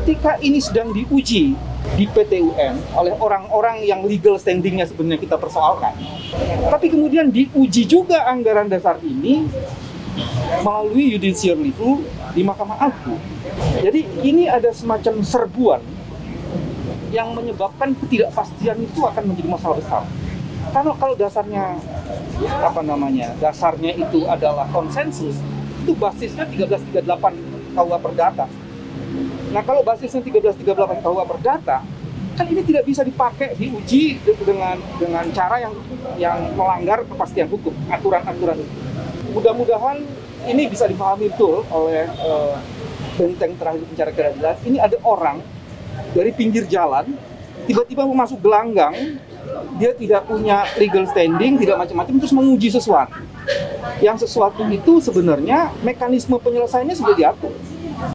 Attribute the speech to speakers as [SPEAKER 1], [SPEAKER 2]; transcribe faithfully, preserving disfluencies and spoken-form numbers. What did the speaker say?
[SPEAKER 1] ketika ini sedang diuji di P T U N oleh orang-orang yang legal standing-nya sebenarnya kita persoalkan, tapi kemudian diuji juga anggaran dasar ini melalui judicial review di Mahkamah Agung. Jadi ini ada semacam serbuan yang menyebabkan ketidakpastian itu akan menjadi masalah besar. Karena kalau dasarnya apa namanya, dasarnya itu adalah konsensus, itu basisnya tiga belas tiga puluh delapan K U H Perdata. Nah kalau basisnya tiga belas tiga puluh delapan K U H Perdata, kan ini tidak bisa dipakai diuji dengan dengan cara yang yang melanggar kepastian hukum, aturan-aturan. Mudah-mudahan ini bisa dipahami betul oleh uh, benteng terakhir pencari keadilan. Ini ada orang dari pinggir jalan tiba-tiba masuk gelanggang, dia tidak punya legal standing, tidak macam-macam, terus menguji sesuatu. Yang sesuatu itu sebenarnya mekanisme penyelesaiannya sudah diatur.